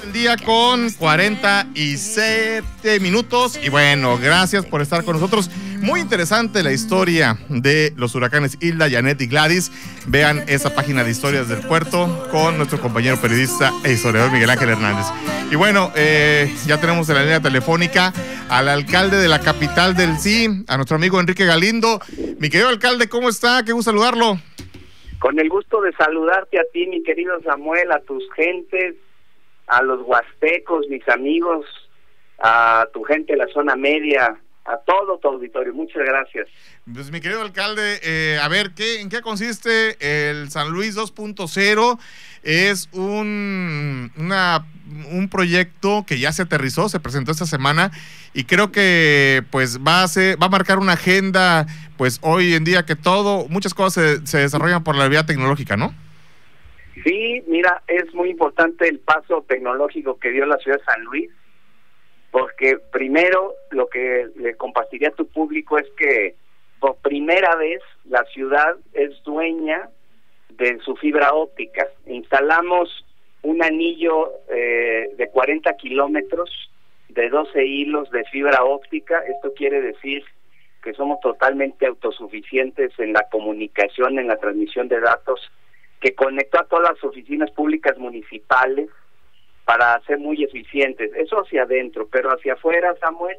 El día con 47 minutos y bueno, gracias por estar con nosotros. Muy interesante la historia de los huracanes Hilda, Janet y Gladys. Vean esa página de historias del puerto con nuestro compañero periodista e historiador Miguel Ángel Hernández. Y bueno, ya tenemos en la línea telefónica al alcalde de la capital del Sí, a nuestro amigo Enrique Galindo. Mi querido alcalde, ¿cómo está? Qué gusto saludarlo. Con el gusto de saludarte a ti, mi querido Samuel, a tus gentes, a los huastecos, mis amigos, a tu gente de la zona media, a todo tu auditorio. Muchas gracias. Pues mi querido alcalde, a ver, ¿en qué consiste el San Luis 2.0? Es un proyecto que ya se aterrizó, se presentó esta semana y creo que pues va a marcar una agenda, pues hoy en día que muchas cosas se desarrollan por la vía tecnológica, ¿no? Sí, mira, es muy importante el paso tecnológico que dio la ciudad de San Luis, porque primero lo que le compartiría a tu público es que por primera vez la ciudad es dueña de su fibra óptica. Instalamos un anillo de 40 kilómetros de 12 hilos de fibra óptica. Esto quiere decir que somos totalmente autosuficientes en la comunicación, en la transmisión de datos, que conectó a todas las oficinas públicas municipales para ser muy eficientes. Eso hacia adentro, pero hacia afuera, Samuel,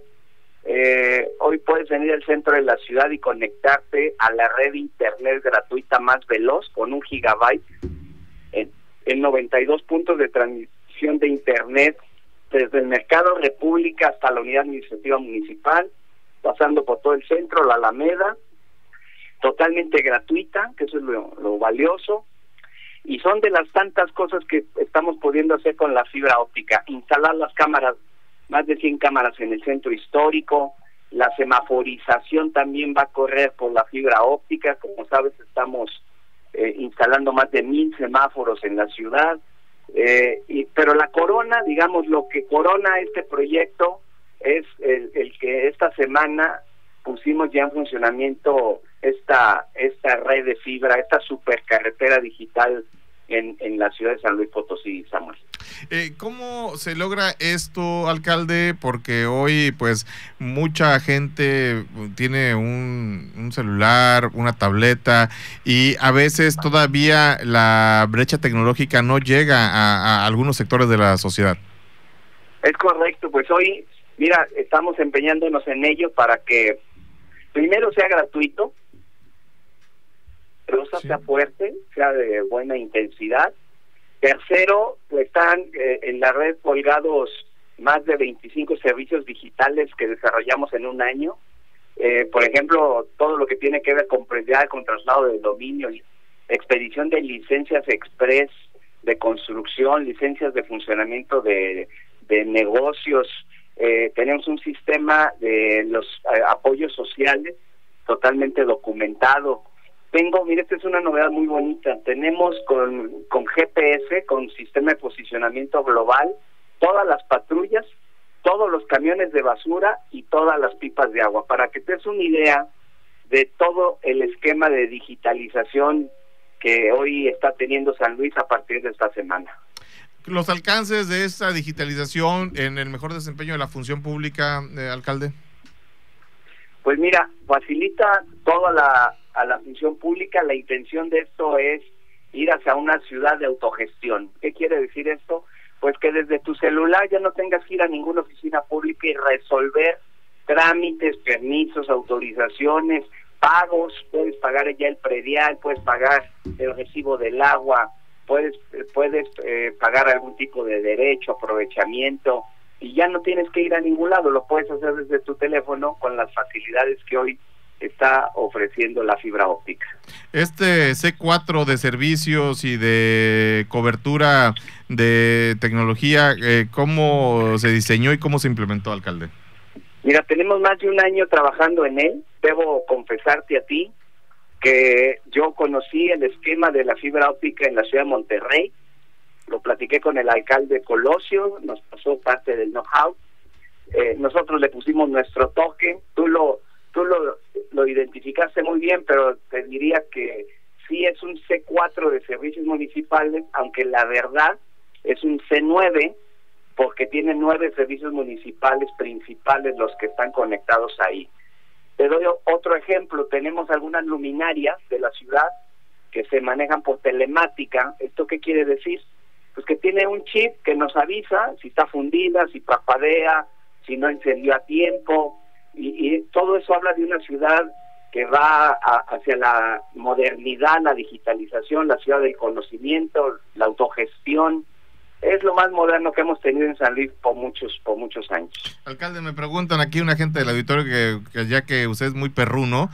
hoy puedes venir al centro de la ciudad y conectarte a la red de internet gratuita más veloz con 1 gigabyte en 92 puntos de transmisión de internet desde el Mercado República hasta la unidad administrativa municipal, pasando por todo el centro, la Alameda, totalmente gratuita, que eso es lo valioso. Y son de las tantas cosas que estamos pudiendo hacer con la fibra óptica. Instalar las cámaras, más de 100 cámaras en el centro histórico. La semaforización también va a correr por la fibra óptica. Como sabes, estamos instalando más de 1000 semáforos en la ciudad. Pero la corona, digamos, lo que corona este proyecto es el que esta semana pusimos ya en funcionamiento esta red de fibra, esta supercarretera digital en la ciudad de San Luis Potosí, Samuel. ¿Cómo se logra esto, alcalde? Porque hoy, pues, mucha gente tiene un celular, una tableta, y a veces todavía la brecha tecnológica no llega a algunos sectores de la sociedad. Es correcto, pues hoy, mira, estamos empeñándonos en ello para que primero sea gratuito, pero sea fuerte, sea de buena intensidad. Tercero, pues están en la red colgados más de 25 servicios digitales que desarrollamos en un año. Por ejemplo, todo lo que tiene que ver con prioridad, con traslado de dominio, expedición de licencias express de construcción, licencias de funcionamiento de negocios. Tenemos un sistema de los apoyos sociales totalmente documentado. Mira, esta es una novedad muy bonita. Tenemos con GPS, con sistema de posicionamiento global, todas las patrullas, todos los camiones de basura y todas las pipas de agua, para que te des una idea de todo el esquema de digitalización que hoy está teniendo San Luis a partir de esta semana. ¿Los alcances de esta digitalización en el mejor desempeño de la función pública, alcalde? Pues mira, facilita toda a la función pública. La intención de esto es ir hacia una ciudad de autogestión. ¿Qué quiere decir esto? Pues que desde tu celular ya no tengas que ir a ninguna oficina pública y resolver trámites, permisos, autorizaciones, pagos. Puedes pagar ya el predial, puedes pagar el recibo del agua, puedes pagar algún tipo de derecho, aprovechamiento, y ya no tienes que ir a ningún lado. Lo puedes hacer desde tu teléfono con las facilidades que hoy está ofreciendo la fibra óptica. Este C4 de servicios y de cobertura de tecnología, ¿cómo se diseñó y cómo se implementó, alcalde? Mira, tenemos más de un año trabajando en él. Debo confesarte a ti que yo conocí el esquema de la fibra óptica en la ciudad de Monterrey. Lo platiqué con el alcalde Colosio, nos pasó parte del know-how. Nosotros le pusimos nuestro toque. Tú lo identificaste muy bien, pero te diría que sí es un C4 de servicios municipales, aunque la verdad es un C9 porque tienen 9 servicios municipales principales los que están conectados ahí. Te doy otro ejemplo, tenemos algunas luminarias de la ciudad que se manejan por telemática. ¿Esto qué quiere decir? Pues que tiene un chip que nos avisa si está fundida, si parpadea, si no encendió a tiempo, y todo eso habla de una ciudad que va hacia la modernidad, la digitalización, la ciudad del conocimiento, la autogestión. Es lo más moderno que hemos tenido en San Luis por muchos años. Alcalde, me preguntan aquí una gente del auditorio que ya que usted es muy perruno,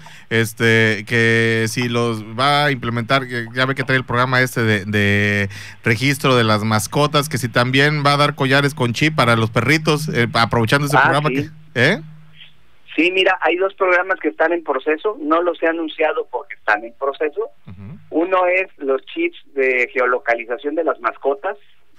que si los va a implementar, ya ve que trae el programa de registro de las mascotas, que si también va a dar collares con chip para los perritos, aprovechando ese programa. Sí. ¿Eh? Sí, mira, hay 2 programas que están en proceso, no los he anunciado porque están en proceso. Uno es los chips de geolocalización de las mascotas,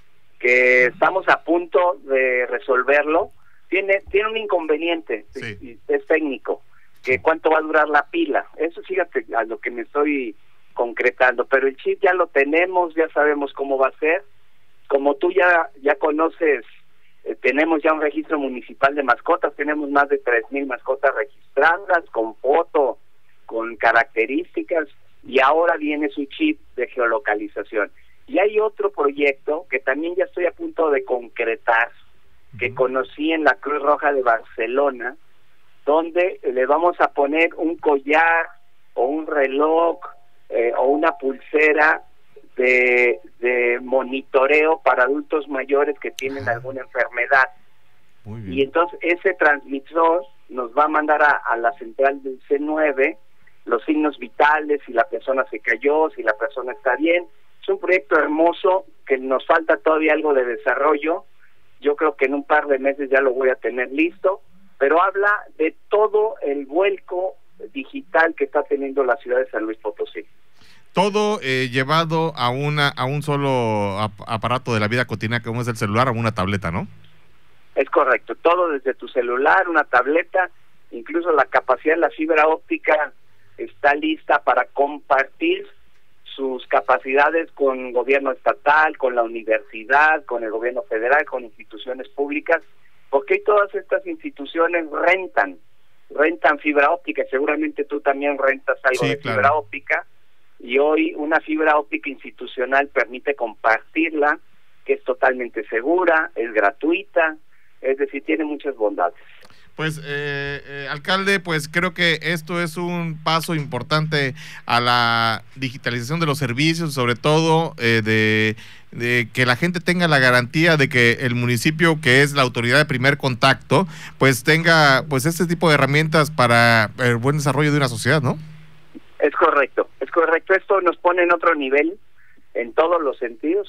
que estamos a punto de resolverlo. Tiene un inconveniente, sí. Es técnico, que cuánto va a durar la pila. Eso fíjate a lo que me estoy concretando, pero el chip ya lo tenemos, ya sabemos cómo va a ser. Como tú ya conoces, tenemos ya un registro municipal de mascotas, tenemos más de 3,000 mascotas registradas, con foto, con características, y ahora viene su chip de geolocalización. Y hay otro proyecto que también ya estoy a punto de concretar, que conocí en la Cruz Roja de Barcelona, donde le vamos a poner un collar o un reloj o una pulsera de monitoreo para adultos mayores que tienen alguna enfermedad. Muy bien. Y entonces ese transmisor nos va a mandar a la central del C9 los signos vitales, si la persona se cayó, si la persona está bien. Es un proyecto hermoso que nos falta todavía algo de desarrollo. Yo creo que en un par de meses ya lo voy a tener listo, pero habla de todo el vuelco digital que está teniendo la ciudad de San Luis Potosí. Todo llevado a un solo aparato de la vida cotidiana, como es el celular, o una tableta, ¿no? Es correcto, todo desde tu celular, una tableta, incluso la capacidad de la fibra óptica está lista para compartir sus capacidades con gobierno estatal, con la universidad, con el gobierno federal, con instituciones públicas, porque todas estas instituciones rentan fibra óptica, seguramente tú también rentas algo de fibra óptica, y hoy una fibra óptica institucional permite compartirla, que es totalmente segura, es gratuita, es decir, tiene muchas bondades. Pues, alcalde, pues creo que esto es un paso importante a la digitalización de los servicios, sobre todo de que la gente tenga la garantía de que el municipio, que es la autoridad de primer contacto, pues tenga pues este tipo de herramientas para el buen desarrollo de una sociedad, ¿no? Es correcto. Esto nos pone en otro nivel, en todos los sentidos,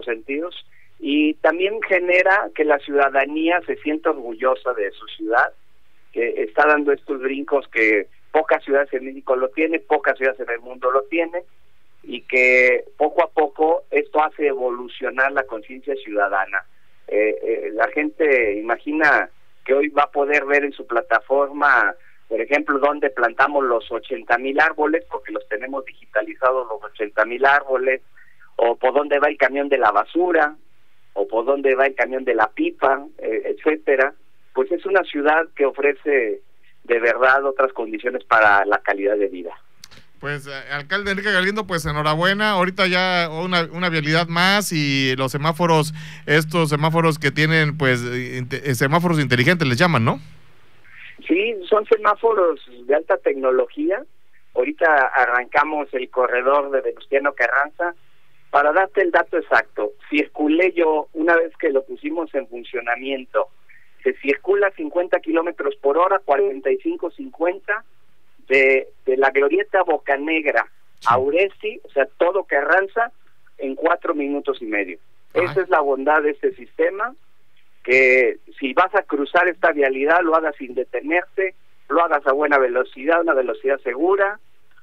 y también genera que la ciudadanía se sienta orgullosa de su ciudad, que está dando estos brincos que pocas ciudades en México lo tienen, pocas ciudades en el mundo lo tienen, y que poco a poco esto hace evolucionar la conciencia ciudadana. La gente imagina que hoy va a poder ver en su plataforma, por ejemplo, dónde plantamos los 80,000 árboles, porque los tenemos digitalizados los 80,000 árboles, o por dónde va el camión de la basura, o por dónde va el camión de la pipa, etcétera. Pues es una ciudad que ofrece de verdad otras condiciones para la calidad de vida. Pues, alcalde Enrique Galindo, pues enhorabuena, ahorita ya una vialidad más, y los semáforos, estos semáforos que tienen, pues, semáforos inteligentes les llaman, ¿no? Sí, son semáforos de alta tecnología. Ahorita arrancamos el corredor de Venustiano Carranza. Para darte el dato exacto, circulé yo, una vez que lo pusimos en funcionamiento, se circula 50 kilómetros por hora, 45-50, de la glorieta Bocanegra a Uresti, o sea, todo Carranza, en 4 minutos y medio. Esa es la bondad de este sistema, que si vas a cruzar esta vialidad, lo hagas sin detenerte, lo hagas a buena velocidad, una velocidad segura.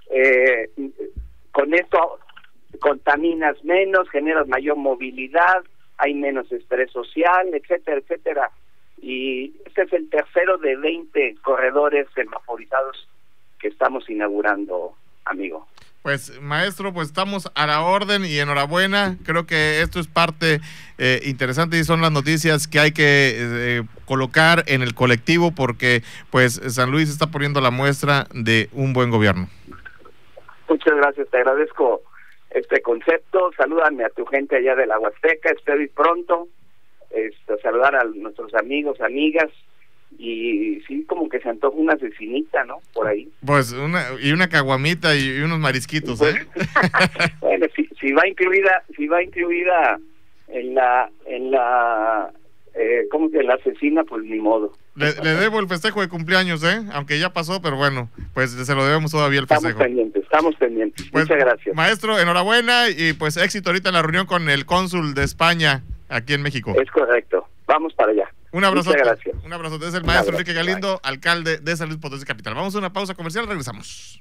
Con esto contaminas menos, generas mayor movilidad, hay menos estrés social, etcétera, etcétera. Y este es el tercero de 20 corredores semaforizados que estamos inaugurando, amigo. Pues maestro, pues estamos a la orden y enhorabuena. Creo que esto es parte interesante y son las noticias que hay que colocar en el colectivo, porque pues San Luis está poniendo la muestra de un buen gobierno. Muchas gracias, te agradezco este concepto. Salúdame a tu gente allá de la Huasteca, espero ir pronto, saludar a nuestros amigos, amigas. Y sí, como que se antoja una cecinita, ¿no? Por ahí. Pues una caguamita y unos marisquitos, ¿eh? Bueno, si va incluida en la ¿cómo que la cecina? Pues ni modo. Le debo el festejo de cumpleaños, aunque ya pasó, pero bueno, pues se lo debemos todavía el festejo. Estamos pendientes. Pues, muchas gracias. Maestro, enhorabuena y pues éxito ahorita en la reunión con el cónsul de España aquí en México. Es correcto, vamos para allá. Un abrazo. Muchas gracias. Un abrazo. Es el maestro Enrique Galindo, alcalde de San Luis Potosí Capital. Vamos a una pausa comercial, regresamos.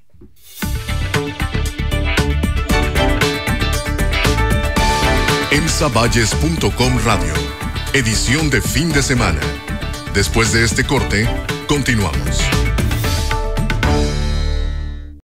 EMSAvalles.com Radio, edición de fin de semana. Después de este corte, continuamos.